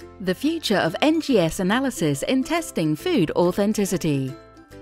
The future of NGS analysis in testing food authenticity.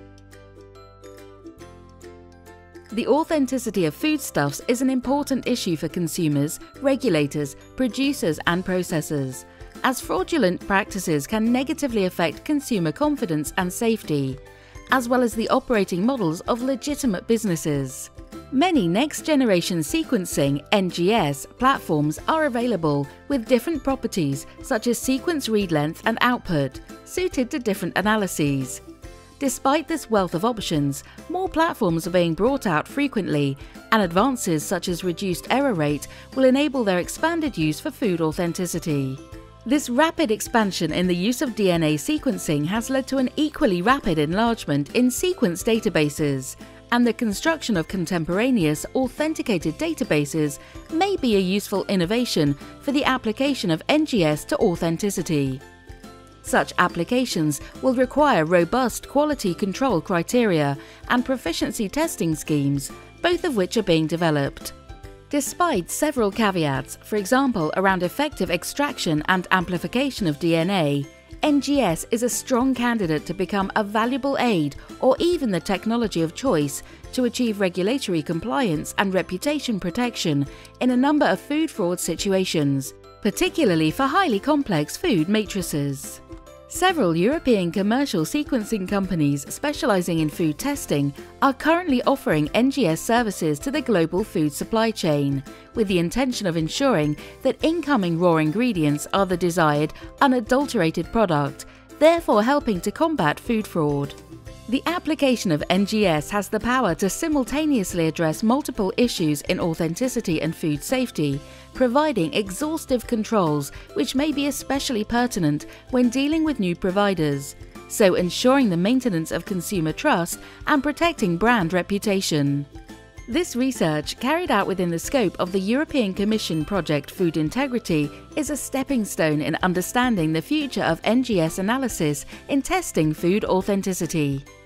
The authenticity of foodstuffs is an important issue for consumers, regulators, producers and processors, as fraudulent practices can negatively affect consumer confidence and safety, as well as the operating models of legitimate businesses. Many next-generation sequencing (NGS) platforms are available with different properties such as sequence read length and output, suited to different analyses. Despite this wealth of options, more platforms are being brought out frequently, and advances such as reduced error rate will enable their expanded use for food authenticity. This rapid expansion in the use of DNA sequencing has led to an equally rapid enlargement in sequence databases, and the construction of contemporaneous, authenticated databases may be a useful innovation for the application of NGS to authenticity. Such applications will require robust quality control criteria and proficiency testing schemes, both of which are being developed. Despite several caveats, for example around effective extraction and amplification of DNA, NGS is a strong candidate to become a valuable aid or even the technology of choice to achieve regulatory compliance and reputation protection in a number of food fraud situations, particularly for highly complex food matrices. Several European commercial sequencing companies specializing in food testing are currently offering NGS services to the global food supply chain, with the intention of ensuring that incoming raw ingredients are the desired, unadulterated product, therefore helping to combat food fraud. The application of NGS has the power to simultaneously address multiple issues in authenticity and food safety, providing exhaustive controls which may be especially pertinent when dealing with new providers, so ensuring the maintenance of consumer trust and protecting brand reputation. This research, carried out within the scope of the European Commission project Food Integrity, is a stepping stone in understanding the future of NGS analysis in testing food authenticity.